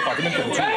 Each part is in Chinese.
把这边堵住。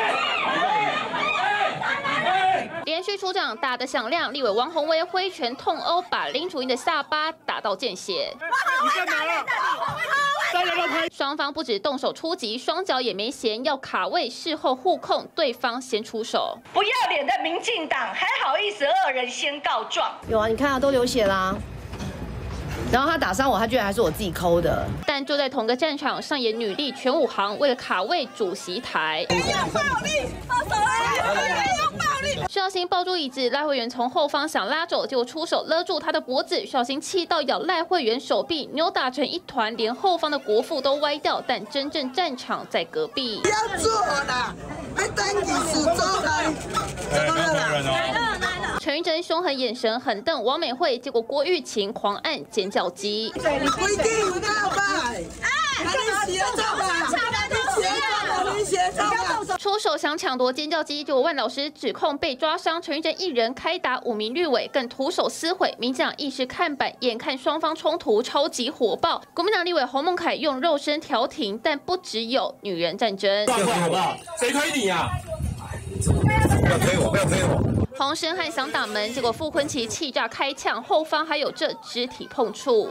连续出掌打得响亮，立委王宏威挥拳痛殴，把林楚英的下巴打到见血。 你干嘛了？大家都拍。 双方不止动手出击，双脚也没闲，要卡位，事后互控，对方先出手。 不要脸的民进党还好意思2人先告状？ 有啊，你看啊，都流血啦。 然后他打伤我，他居然还是我自己抠的。 但就在同个战场上演女力全武行，为了卡位主席台， 不要暴力，放手来，不要暴力。 徐小新抱住椅子，赖慧媛从后方想拉走，结果出手勒住他的脖子。徐小新气到咬赖慧媛手臂，扭打成一团，连后方的国父都歪掉。但真正战场在隔壁。 不要做啦，别等你死走了。怎么了？来了。 陈玉珍凶狠眼神狠瞪王美惠，结果郭玉琴狂按尖叫鸡。 不一定有告白，你写照吧，你写照吧。 出手想抢夺尖叫鸡，结果万老师指控被抓伤，陈玉珍一人开打5名绿委，更徒手撕毁民进党议事看板。眼看双方冲突超级火爆，国民党立委洪孟凯用肉身调停，但不只有女人战争。 好不好？谁推你啊？ 不要推我，不要推我。 洪申汉想打门，结果傅昆萁气炸开枪，后方还有这肢体碰触。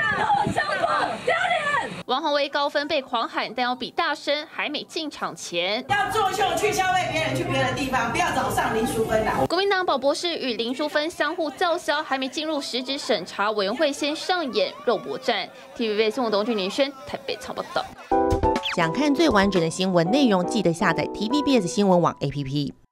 王宏威高分被狂喊，但要比大声，还没进场前要作秀去消费别人去别的地方，不要找上林淑芬啦。 国民党宝博士与林淑芬相互叫嚣，还没进入实质审查委员会，先上演肉搏战。TVB 新闻董俊林轩台北采报道。 想看最完整的新闻内容，记得下载 TVBS 新闻网 APP。